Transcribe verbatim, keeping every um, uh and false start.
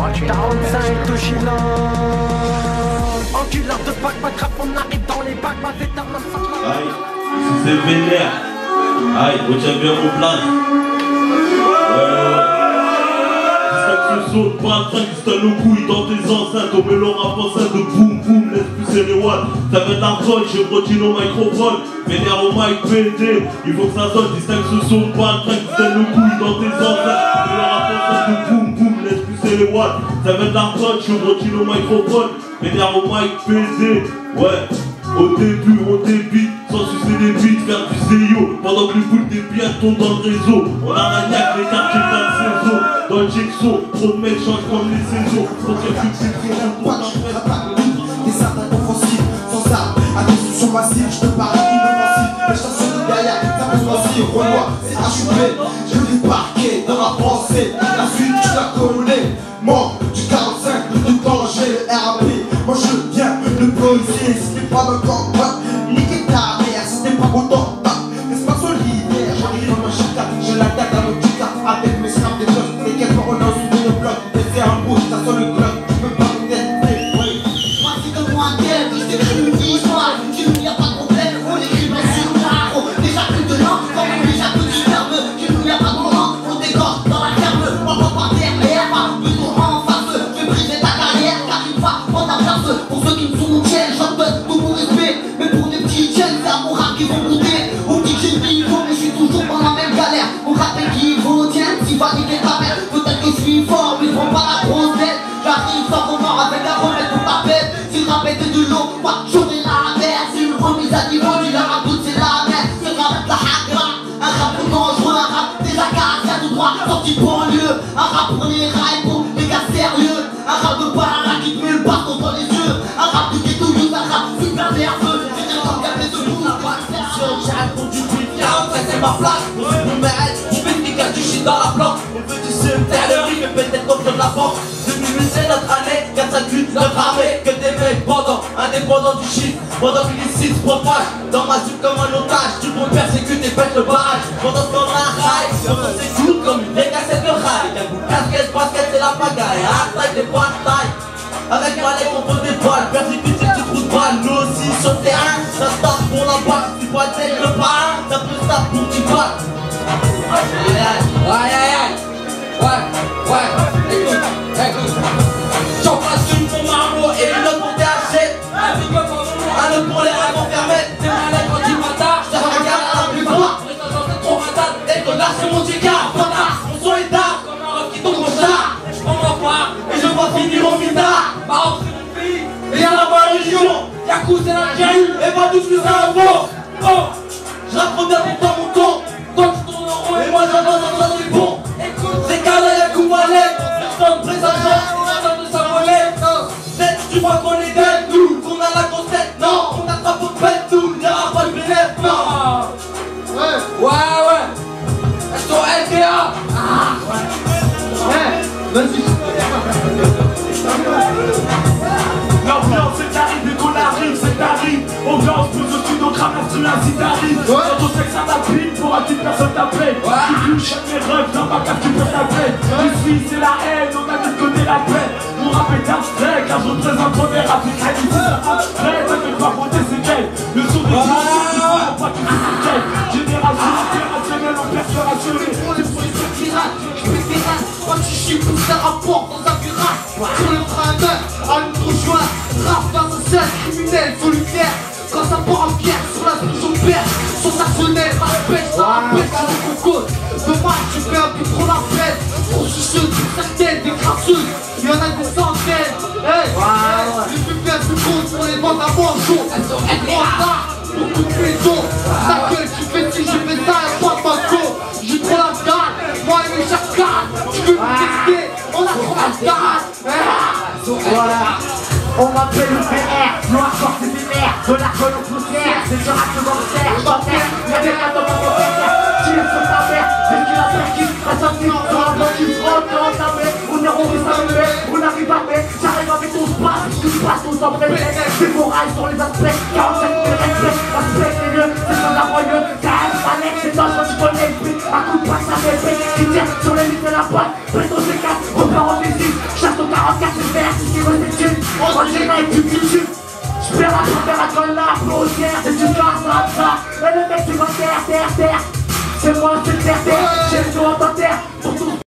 quarante-cinq de Chilin. Enculeur de bac, ma trappe, on arrive dans les bacs, ma vétère, ma sang. Aïe, c'est vénère. Aïe, retiens bien vos places. Saute pas train qui se nos couilles dans tes enceintes. On met leur rap enceinte de boum boum, laisse pousser les watts. Ça va être l'argent, j'ai retiens au microphone. Vénère au mic P D, il faut que ça sonne. Distingue ce son, pas train qui se nos couilles dans tes enceintes. On met leur rap enceinte de boum boum, laisse pousser les watts. Ça va être l'argent, j'ai retiens au microphone. Vénère au mic P D, ouais. Au début, on débite, sans sucer des bites, faire du C I O. Pendant que les boules des bières tombent dans le réseau. On arnaque les quartiers de la saison. Dans le Jigsaw, trop de mecs changent comme les saisons. Faut qu'il y ait plus de sécurité. Des attaques offensives, sans armes, à destruction massive. Je te parle inoffensive, mais je t'assure de derrière. Ça peut se passer, Renoir, c'est achevé. Je vais parquer dans ma pensée. La suite, tu la connais. Mort du quarante-cinq, du danger, le R A P. Moi je viens le policier, si t'es pas dans le combat, niquez ta mère, si t'es pas content, n'est-ce pas solidaire? J'arrive dans ma chita, je la tête à l'audica, avec mes snaps des blocs, et quelques fois on a sous le bloc, et c'est un bouge, ça sonne le bloc, tu peux pas me tester, oui. Moi c'est comme moi un thème, je t'écris une histoire, chez nous y'a pas de problème, on écrit bien sur le tarot, déjà plus de langue, comme on déjà plus de ferme, chez nous y'a pas de moment, on dégorge dans la ferme, on va pas terre, mais y'a pas besoin en face, je vais briser ta carrière, car une fois, prends ta place, pour ceux qui me sont mon chaîne, j'en donne tout mon respect, mais pour des petites chaînes, c'est à mon rap qui vont monter, on dit que j'ai le niveau, mais je suis toujours dans la même galère, mon rap est qui vaut, tiens, si va niquer ta mère, peut-être que je suis fort, mais je prends pas la grosse tête, j'arrive sans remords avec la remède pour ta pète, si le rap était de l'eau, moi j'en ai la mer, c'est une remise à niveau, du leur à doute, c'est la mer, c'est le rap de la hagra, un rap pour dangereux, un rap des acacias tout droit, sorti pour un lieu, un rap pour les rails, pour les gars sérieux, un rap de barara qui te met le bâton dans les yeux, un rap de ghetto youth, un rap super nerveux, j'ai des temps gâtés de nous, la balle j'ai répondu plus quarante-cinq c'est ma place, on se peut mérite, je fais des gars du shit dans la planque, on veut du cimetière de rime, mais peut-être contre de la banque, deux mille huit c'est notre année, quatre cinq huit notre armée, que des mecs pendant, indépendants du shit, pendant que les six se propagent, dans ma soupe comme un otage, tu peux persécuter, pète le barrage, pendant ce temps on a un rail, on s'écoute comme une décassette de rail, un bout de casquette, basket c'est la pagaille, hard taille des points de taille. Avec ma lettre on peut des balles, persécuter tu trous de balles, nous aussi sur le terrain, ça se tape pour la balle, tu vois être le parrain, ça peut se taper pour petit balle. Aïe aïe aïe, ouais, ouais, écoute, écoute. J'en place une pour Marmot et une autre pour T H C, un autre pour les rêves enfermés, c'est ma lettre anti-matin, je te regarde à la plus bas, pour les gens c'est trop matin, et qu'on a c'est mon tigard, mon son est d'art, comme un rock qui tombe au chat, je prends ma part, et je vois finir au mitard. Maroc c'est mon pays, et y'a la bonne région, Yakou c'est l'Algérie, et pas tous plus un mot. Oh, je rappe bien pour mon ton, toi tu tournes en rond et moi j'entends dans c'est bon. Écoute, c'est Kala Yakou Malek, personne présageant, on attend de s'envoler. Peut-être tu crois qu'on est dead, nous, qu'on a la grosse tête, non, on attrape au pète, nous, y'aura pas de bénéfice, non. Ouais, ouais, ouais, est-ce qu'on L T A? Ah, ouais, vas-y. L'ambiance c'est arrive, dès qu'on arrive, c'est arrive. Ambiance, pousse au studio, crame l'instrument si t'arrives. Quand on sait que ça t'appuie, pour un petite personne t'appeler. Tu touches chaque mes rêves, dans ma cave tu peux t'appeler. Tu suis, c'est la haine, on a tous connu la paix. Mon rap est abstrait, car je représente trop des rap. C'est abstrait, t'inquiète pas pour tes séquelles. Le son des gens, il faut pas qu'ils se séquelles. Génération opérationnelle, on perd rationnel. Je fais des races, quand tu chies, pousse un rapport dans un virage. Sur le train neuf, à une joie, rap dans un cercle criminel solitaire. Quand ça part en pierre, sur la touche on perd. Sensationnel, ma pêche, ça rappelle à la cocotte. Dommage, tu fais un peu trop la fête. Trop soucieuse, certaines, des crasseuses. Y'en a des centaines. Hey, les plus bien plus grosses pour les ventes à manchot. Elles sont elles beaucoup de maisons. Ta gueule, tu fais ci, je fais ça, y'a pas de maçon. J'ai trop la dalle, moi et mes chacals. Tu veux me tester, on a trop la dalle. Voilà, on m'appelle le P R, noir corps c'est vénère, de la colle au poussière, c'est du rap dans le terre, je t'enterre, y'a des gars dans mon terre, tire sur ta mère, dès qu'il a perdu, reste un petit sur un bloc, il frotte, on entamé, on est revenu salué, on arrive à paix, j'arrive avec ton space, tu passes ton sang près, c'est moral sur les aspects, quarante-cinq mille respect, aspect c'est mieux, c'est dans la royeux, t'as Alex, c'est dangereux, tu connais le prix, à coup de passe, ça fait paix, qui tire sur les lignes de la boîte, préto c'est quatre, repart en visite, chasse au carreau. Moi j'ai mec du futur. J'perds la température de la plosière. C'est du gaz à ça. Et le mec tu vas terre, terre, terre. C'est moi, c'est terre, terre. J'ai le dos en terre. Pour tout